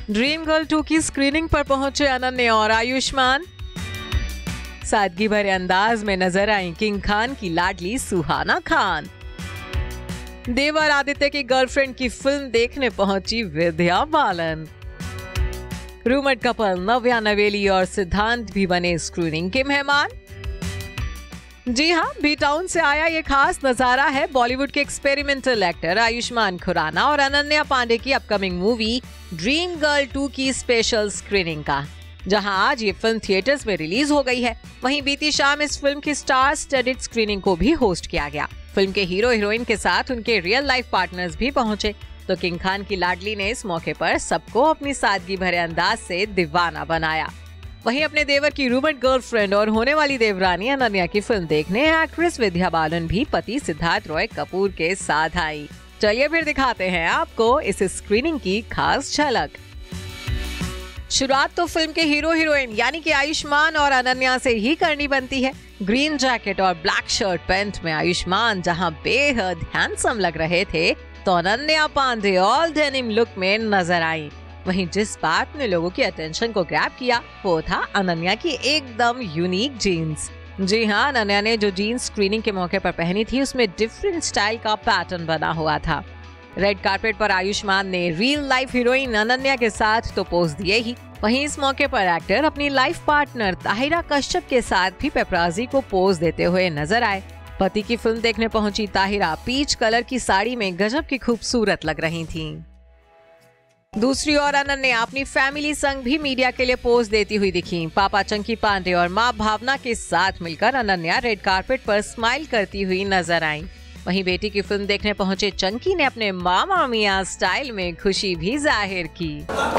Dream girl 2 की screening पर पहुंचे अनन्या और आयुष्मान। सादगी भरे अंदाज में नजर आई किंग खान की लाडली सुहाना खान। देवर आदित्य की गर्लफ्रेंड की फिल्म देखने पहुंची विद्या बालन। रूमर्ड कपल नव्या नवेली और सिद्धांत भी बने स्क्रीनिंग के मेहमान। जी हाँ, बी टाउन से आया ये खास नजारा है बॉलीवुड के एक्सपेरिमेंटल एक्टर आयुष्मान खुराना और अनन्या पांडे की अपकमिंग मूवी ड्रीम गर्ल 2 की स्पेशल स्क्रीनिंग का, जहां आज ये फिल्म थिएटर्स में रिलीज हो गई है। वहीं बीती शाम इस फिल्म की स्टार स्टडीड स्क्रीनिंग को भी होस्ट किया गया। फिल्म के हीरो हीरोइन के साथ उनके रियल लाइफ पार्टनर्स भी पहुंचे, तो किंग खान की लाडली ने इस मौके पर सबको अपनी सादगी भरे अंदाज से दीवाना बनाया। वहीं अपने देवर की रूमर्ड गर्लफ्रेंड और होने वाली देवरानी अनन्या की फिल्म देखने एक्ट्रेस विद्या बालन भी पति सिद्धार्थ रॉय कपूर के साथ आई। चलिए फिर दिखाते हैं आपको इस स्क्रीनिंग की खास झलक। शुरुआत तो फिल्म के हीरो हीरोइन यानी कि आयुष्मान और अनन्या से ही करनी बनती है। ग्रीन जैकेट और ब्लैक शर्ट पैंट में आयुष्मान जहां बेहद हैंडसम लग रहे थे, तो Ananya Pandey all denim look में नजर आई। वहीं जिस बात ने लोगों की अटेंशन को ग्रैब किया वो था अनन्या की एकदम यूनिक जीन्स। जी हाँ, अनन्या ने जो जीन्स स्क्रीनिंग के मौके पर पहनी थी उसमें डिफरेंट स्टाइल का पैटर्न बना हुआ था। रेड कार्पेट पर आयुष्मान ने रियल लाइफ हीरोइन अनन्या के साथ तो पोज दिए ही, वहीं इस मौके पर एक्टर अपनी लाइफ पार्टनर ताहिरा कश्यप के साथ भी पेपराजी को पोज देते हुए नजर आए। पति की फिल्म देखने पहुंची ताहिरा पीच कलर की साड़ी में गजब की खूबसूरत लग रही थीं। दूसरी ओर अनन्या अपनी फैमिली संग भी मीडिया के लिए पोज देती हुई दिखी। पापा चंकी पांडे और मां भावना के साथ मिलकर अनन्या रेड कार्पेट पर स्माइल करती हुई नजर आई। वहीं बेटी की फिल्म देखने पहुंचे चंकी ने अपने मामा मियां स्टाइल में खुशी भी जाहिर की।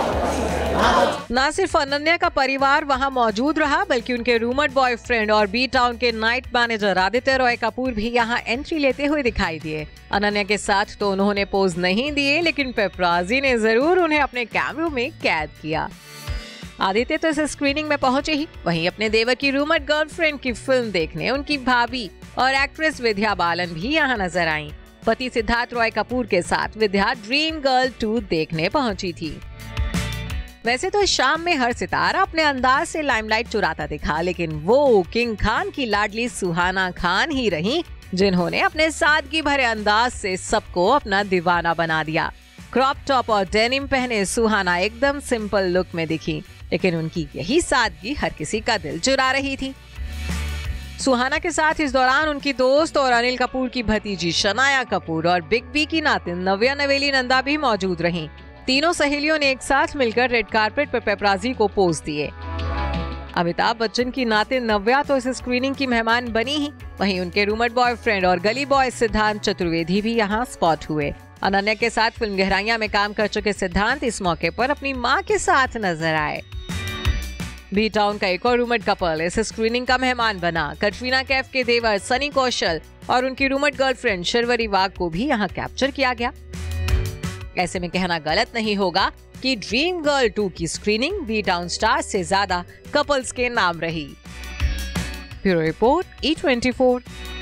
न सिर्फ अनन्या का परिवार वहां मौजूद रहा, बल्कि उनके रूमर्ड बॉयफ्रेंड और बी टाउन के नाइट मैनेजर आदित्य रॉय कपूर भी यहां एंट्री लेते हुए दिखाई दिए। अनन्या के साथ तो उन्होंने पोज नहीं दिए, लेकिन पेपराजी ने जरूर उन्हें अपने कैमरे में कैद किया। आदित्य तो इस स्क्रीनिंग में पहुंचे ही, वहीं अपने देवर की रूमर्ड गर्लफ्रेंड की फिल्म देखने उनकी भाभी और एक्ट्रेस विद्या बालन भी यहाँ नजर आईं। पति सिद्धार्थ रॉय कपूर के साथ विद्या ड्रीम गर्ल 2 देखने पहुंची थी। वैसे तो शाम में हर सितारा अपने अंदाज से लाइमलाइट चुराता दिखा, लेकिन वो किंग खान की लाडली सुहाना खान ही रही जिन्होंने अपने सादगी भरे अंदाज से सबको अपना दीवाना बना दिया। क्रॉप टॉप और डेनिम पहने सुहाना एकदम सिंपल लुक में दिखी, लेकिन उनकी यही सादगी हर किसी का दिल चुरा रही थी। सुहाना के साथ इस दौरान उनकी दोस्त और अनिल कपूर की भतीजी शनाया कपूर और बिग बी की नातिन नव्या नवेली नंदा भी मौजूद रहीं। तीनों सहेलियों ने एक साथ मिलकर रेड कार्पेट पर पेपराजी को पोज दिए। अमिताभ बच्चन की नातिन नव्या तो इस स्क्रीनिंग की मेहमान बनी ही, वहीं उनके रूमर्ड बॉयफ्रेंड और गली बॉय सिद्धांत चतुर्वेदी भी यहाँ स्पॉट हुए। अनन्या के साथ फिल्म गहराइयां में काम कर चुके सिद्धांत इस मौके पर अपनी मां के साथ नजर आए। बी टाउन का एक और रूमर्ड कपल इस स्क्रीनिंग का मेहमान बना। कटरीना कैफ के देवर सनी कौशल और उनकी रूमर्ड गर्लफ्रेंड शर्वरी वाघ को भी यहाँ कैप्चर किया गया। ऐसे में कहना गलत नहीं होगा कि ड्रीम गर्ल 2 की स्क्रीनिंग बी टाउन स्टार्स से ज्यादा कपल्स के नाम रही। Bureau report E24।